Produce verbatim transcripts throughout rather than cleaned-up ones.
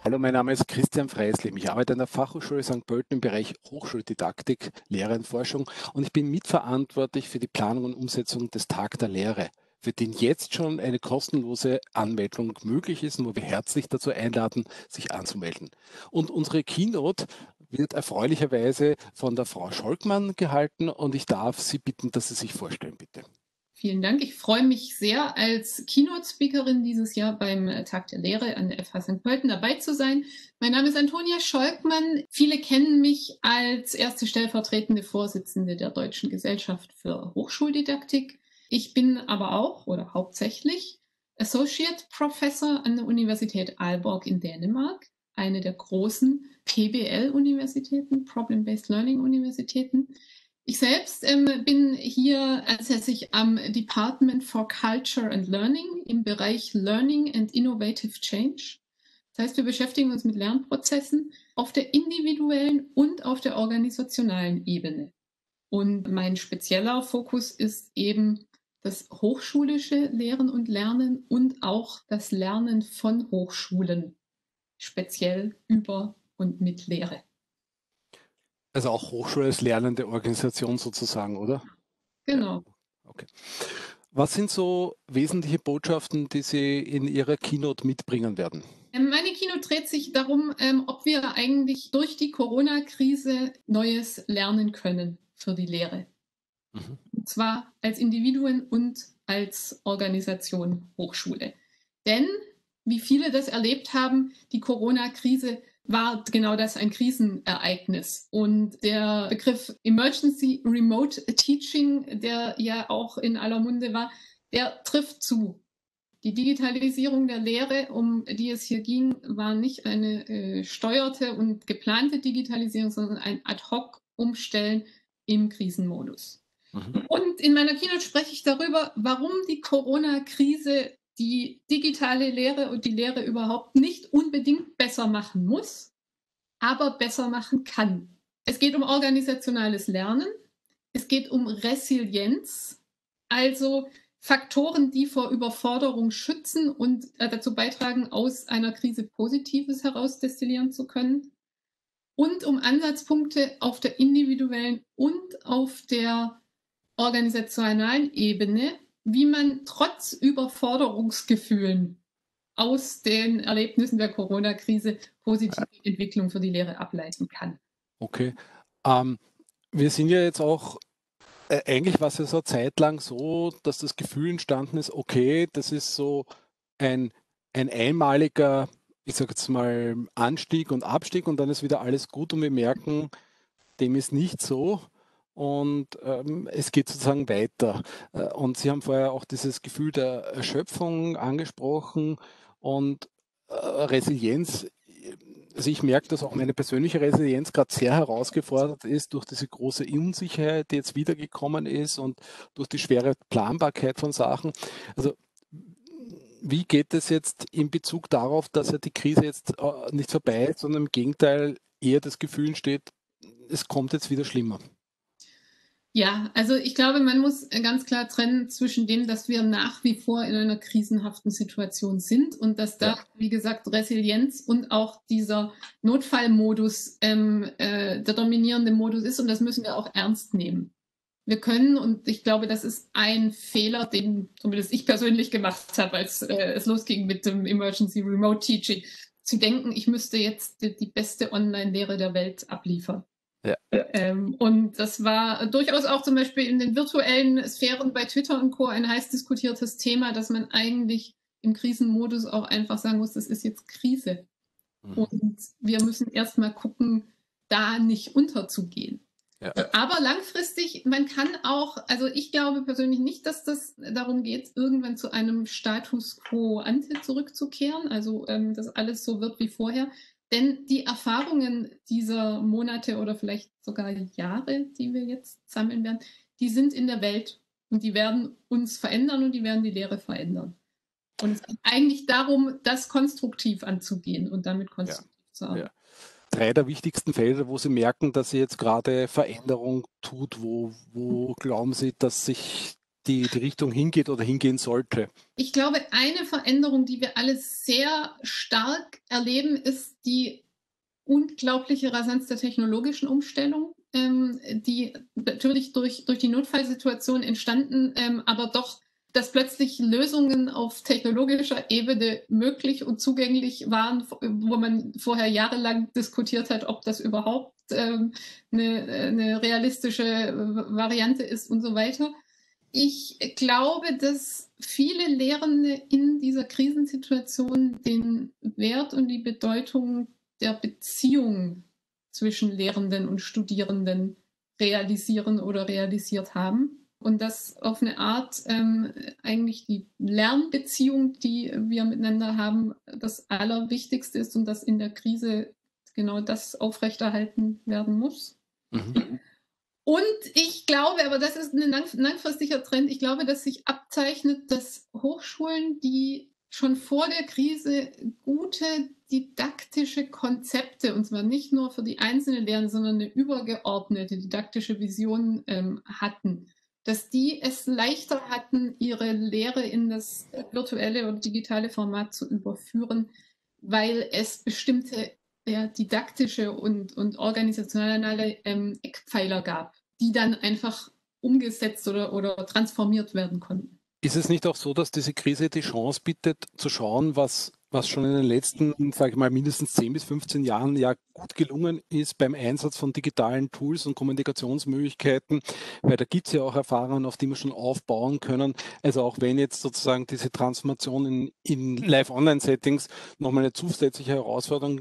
Hallo, mein Name ist Christian Freislim. Ich arbeite an der Fachhochschule Sankt Pölten im Bereich Hochschuldidaktik, Lehre und Forschung und ich bin mitverantwortlich für die Planung und Umsetzung des Tag der Lehre, für den jetzt schon eine kostenlose Anmeldung möglich ist und wo wir herzlich dazu einladen, sich anzumelden. Und unsere Keynote wird erfreulicherweise von der Frau Scholkmann gehalten und ich darf Sie bitten, dass Sie sich vorstellen, bitte. Vielen Dank. Ich freue mich sehr, als Keynote-Speakerin dieses Jahr beim Tag der Lehre an der F H Sankt Pölten dabei zu sein. Mein Name ist Antonia Scholkmann. Viele kennen mich als erste stellvertretende Vorsitzende der Deutschen Gesellschaft für Hochschuldidaktik. Ich bin aber auch oder hauptsächlich Associate Professor an der Universität Aalborg in Dänemark, eine der großen P B L-Universitäten, Problem-Based Learning-Universitäten. Ich selbst ähm, bin hier ansässig am Department for Culture and Learning im Bereich Learning and Innovative Change. Das heißt, wir beschäftigen uns mit Lernprozessen auf der individuellen und auf der organisationalen Ebene. Und mein spezieller Fokus ist eben das hochschulische Lehren und Lernen und auch das Lernen von Hochschulen, speziell über und mit Lehre. Also auch Hochschule als lernende Organisation sozusagen, oder? Genau. Ja, okay. Was sind so wesentliche Botschaften, die Sie in Ihrer Keynote mitbringen werden? Meine Keynote dreht sich darum, ob wir eigentlich durch die Corona-Krise Neues lernen können für die Lehre. Mhm. Und zwar als Individuen und als Organisation Hochschule. Denn, wie viele das erlebt haben, die Corona-Krise war genau das, ein Krisenereignis. Und der Begriff Emergency Remote Teaching, der ja auch in aller Munde war, der trifft zu. Die Digitalisierung der Lehre, um die es hier ging, war nicht eine äh, steuerte und geplante Digitalisierung, sondern ein Ad-hoc-Umstellen im Krisenmodus. Mhm. Und in meiner Keynote spreche ich darüber, warum die Corona-Krise die digitale Lehre und die Lehre überhaupt nicht unbedingt besser machen muss, aber besser machen kann. Es geht um organisationales Lernen, es geht um Resilienz, also Faktoren, die vor Überforderung schützen und dazu beitragen, aus einer Krise Positives herausdestillieren zu können. Und um Ansatzpunkte auf der individuellen und auf der organisationalen Ebene, wie man trotz Überforderungsgefühlen aus den Erlebnissen der Corona-Krise positive Entwicklung für die Lehre ableiten kann. Okay. Ähm, wir sind ja jetzt auch Äh, eigentlich war es ja so eine Zeit lang so, dass das Gefühl entstanden ist, okay, das ist so ein, ein einmaliger, ich sage jetzt mal, Anstieg und Abstieg und dann ist wieder alles gut und wir merken, dem ist nicht so und ähm, es geht sozusagen weiter. Äh, und Sie haben vorher auch dieses Gefühl der Erschöpfung angesprochen und äh, Resilienz. Also ich merke, dass auch meine persönliche Resilienz gerade sehr herausgefordert ist durch diese große Unsicherheit, die jetzt wiedergekommen ist und durch die schwere Planbarkeit von Sachen. Also wie geht es jetzt in Bezug darauf, dass ja die Krise jetzt äh, nicht vorbei ist, sondern im Gegenteil eher das Gefühl entsteht, es kommt jetzt wieder schlimmer? Ja, also ich glaube, man muss ganz klar trennen zwischen dem, dass wir nach wie vor in einer krisenhaften Situation sind und dass da, ja. wie gesagt, Resilienz und auch dieser Notfallmodus ähm, äh, der dominierende Modus ist und das müssen wir auch ernst nehmen. Wir können, und ich glaube, das ist ein Fehler, den zumindest ich persönlich gemacht habe, als äh, es losging mit dem Emergency Remote Teaching, zu denken, ich müsste jetzt die, die beste Online-Lehre der Welt abliefern. Ja. Ähm, und das war durchaus auch zum Beispiel in den virtuellen Sphären bei Twitter und Co. ein heiß diskutiertes Thema, dass man eigentlich im Krisenmodus auch einfach sagen muss, das ist jetzt Krise. Mhm. Und wir müssen erstmal gucken, da nicht unterzugehen. Ja. Aber langfristig, man kann auch, also ich glaube persönlich nicht, dass das darum geht, irgendwann zu einem Status quo ante zurückzukehren, also ähm, dass alles so wird wie vorher. Denn die Erfahrungen dieser Monate oder vielleicht sogar Jahre, die wir jetzt sammeln werden, die sind in der Welt und die werden uns verändern und die werden die Lehre verändern. Und es geht eigentlich darum, das konstruktiv anzugehen und damit konstruktiv ja. zu arbeiten. Ja. Drei der wichtigsten Felder, wo Sie merken, dass Sie jetzt gerade Veränderung tut, wo, wo glauben Sie, dass sich die, die Richtung hingeht oder hingehen sollte? Ich glaube, eine Veränderung, die wir alle sehr stark erleben, ist die unglaubliche Rasanz der technologischen Umstellung, ähm, die natürlich durch, durch die Notfallsituation entstanden, ähm, aber doch, dass plötzlich Lösungen auf technologischer Ebene möglich und zugänglich waren, wo man vorher jahrelang diskutiert hat, ob das überhaupt ähm, eine, eine realistische Variante ist und so weiter. Ich glaube, dass viele Lehrende in dieser Krisensituation den Wert und die Bedeutung der Beziehung zwischen Lehrenden und Studierenden realisieren oder realisiert haben. Und dass auf eine Art ähm, eigentlich die Lernbeziehung, die wir miteinander haben, das Allerwichtigste ist und dass in der Krise genau das aufrechterhalten werden muss. Mhm. Und ich glaube, aber das ist ein langfristiger Trend, ich glaube, dass sich abzeichnet, dass Hochschulen, die schon vor der Krise gute didaktische Konzepte, und zwar nicht nur für die einzelne Lehre, sondern eine übergeordnete didaktische Vision ähm, hatten, dass die es leichter hatten, ihre Lehre in das virtuelle oder digitale Format zu überführen, weil es bestimmte ja, didaktische und, und organisationale ähm, Eckpfeiler gab, die dann einfach umgesetzt oder, oder transformiert werden konnten. Ist es nicht auch so, dass diese Krise die Chance bietet, zu schauen, was, was schon in den letzten, sage ich mal, mindestens zehn bis fünfzehn Jahren ja gut gelungen ist beim Einsatz von digitalen Tools und Kommunikationsmöglichkeiten? Weil da gibt es ja auch Erfahrungen, auf die wir schon aufbauen können. Also auch wenn jetzt sozusagen diese Transformation in, in Live-Online-Settings nochmal eine zusätzliche Herausforderung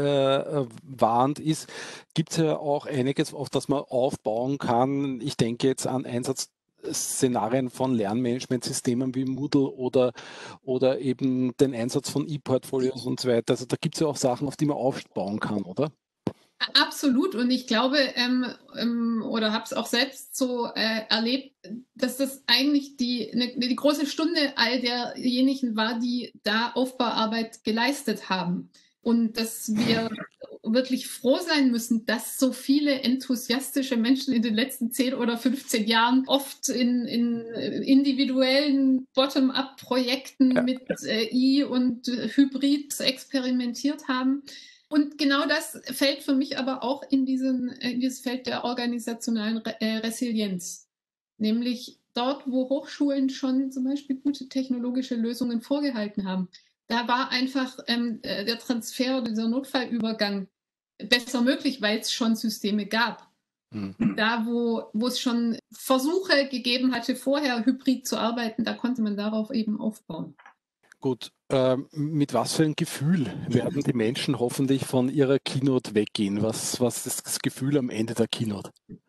äh, warnt ist, gibt es ja auch einiges, auf das man aufbauen kann. Ich denke jetzt an Einsatz Szenarien von Lernmanagementsystemen wie Moodle oder, oder eben den Einsatz von E-Portfolios und so weiter. Also da gibt es ja auch Sachen, auf die man aufbauen kann, oder? Absolut. Und ich glaube, ähm, ähm, oder habe es auch selbst so äh, erlebt, dass das eigentlich die, ne, die große Stunde all derjenigen war, die da Aufbauarbeit geleistet haben. Und dass wir wirklich froh sein müssen, dass so viele enthusiastische Menschen in den letzten zehn oder fünfzehn Jahren oft in, in individuellen Bottom-up-Projekten ja. mit äh, I und Hybrid experimentiert haben. Und genau das fällt für mich aber auch in, diesen, in dieses Feld der organisationalen Re äh, Resilienz. Nämlich dort, wo Hochschulen schon zum Beispiel gute technologische Lösungen vorgehalten haben. Da war einfach ähm, der Transfer oder dieser Notfallübergang besser möglich, weil es schon Systeme gab. Mhm. Da, wo, wo es schon Versuche gegeben hatte, vorher hybrid zu arbeiten, da konnte man darauf eben aufbauen. Gut, äh, mit was für ein Gefühl werden die Menschen hoffentlich von ihrer Keynote weggehen? Was, was ist das Gefühl am Ende der Keynote?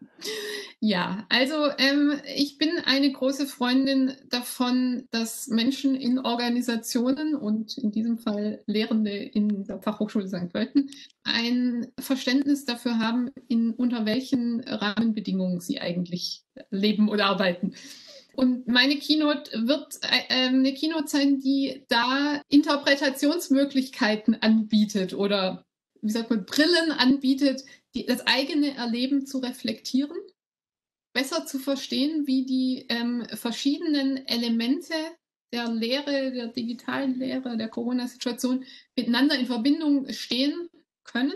Ja, also ähm, ich bin eine große Freundin davon, dass Menschen in Organisationen und in diesem Fall Lehrende in der Fachhochschule Sankt Pölten ein Verständnis dafür haben, in, unter welchen Rahmenbedingungen sie eigentlich leben oder arbeiten. Und meine Keynote wird äh, eine Keynote sein, die da Interpretationsmöglichkeiten anbietet oder, wie sagt man, Brillen anbietet, die, das eigene Erleben zu reflektieren, besser zu verstehen, wie die ähm, verschiedenen Elemente der Lehre, der digitalen Lehre, der Corona-Situation miteinander in Verbindung stehen können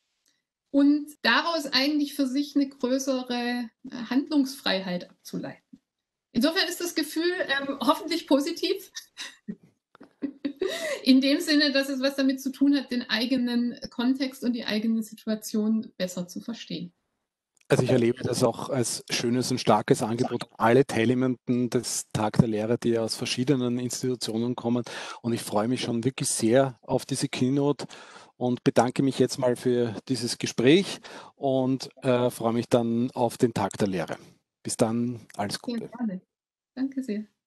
und daraus eigentlich für sich eine größere Handlungsfreiheit abzuleiten. Insofern ist das Gefühl ähm, hoffentlich positiv. In dem Sinne, dass es was damit zu tun hat, den eigenen Kontext und die eigene Situation besser zu verstehen. Also ich erlebe das auch als schönes und starkes Angebot an alle Teilnehmenden des Tag der Lehre, die aus verschiedenen Institutionen kommen. Und ich freue mich schon wirklich sehr auf diese Keynote und bedanke mich jetzt mal für dieses Gespräch und äh, freue mich dann auf den Tag der Lehre. Bis dann, alles Gute. Sehr gerne. Danke sehr.